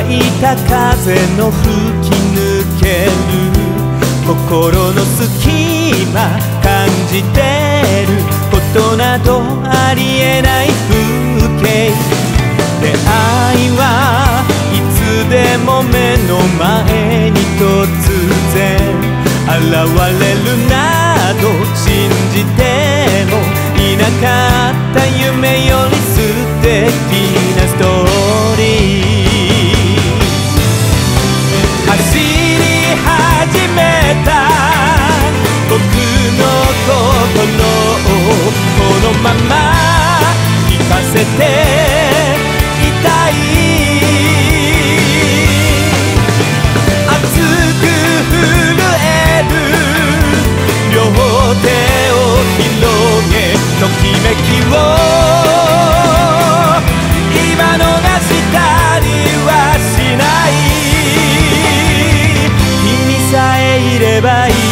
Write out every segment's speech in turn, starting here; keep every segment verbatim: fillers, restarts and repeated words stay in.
いた風の吹き抜ける心の隙間感じてることなどありえない風景出会いはいつでも目の前に突然現れるなど信じてもいなかった夢より素敵なストーリー走り始めた僕の心をこのまま聞かせていたい熱く震える両手を広げときめきを今逃したりはしない君さえいればいい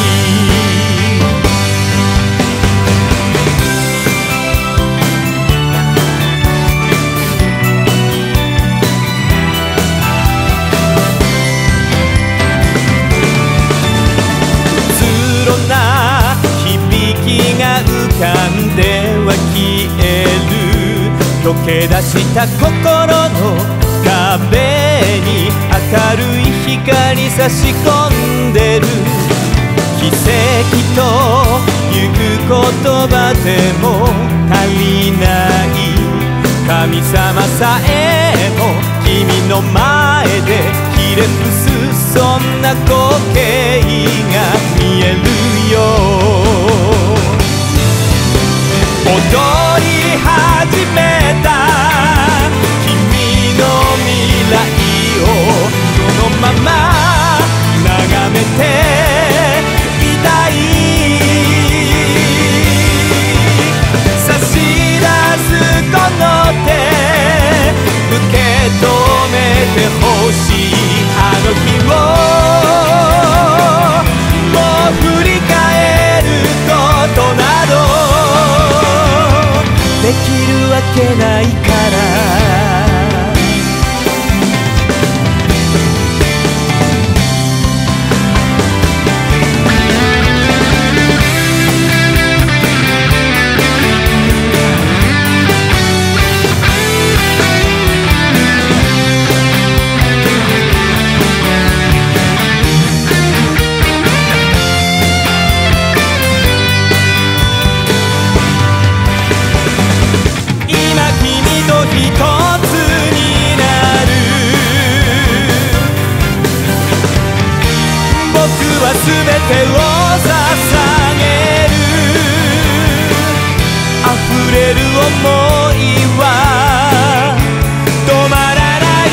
浮かんでは消える溶け出した心の壁に明るい光差し込んでる奇跡という言葉でも足りない神様さえも君の前でひれ伏すそんな光景が見えるよ踊り始めた君の未来をそのまま眺めていたい差し出すこの手受け止めてほしいあの日をもう振り返ることなどできるわけないからすべてを捧げる溢れる想いは止まらない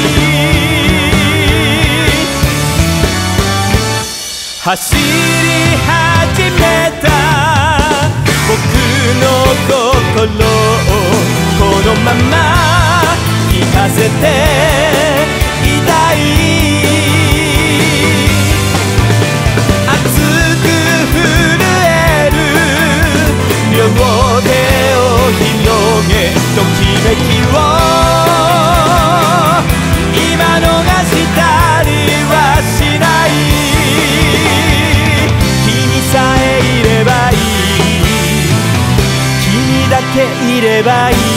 走り始めた僕の心をこのまま聞かせていたい両手を広げときめきを今逃したりはしない君さえいればいい君だけいればいい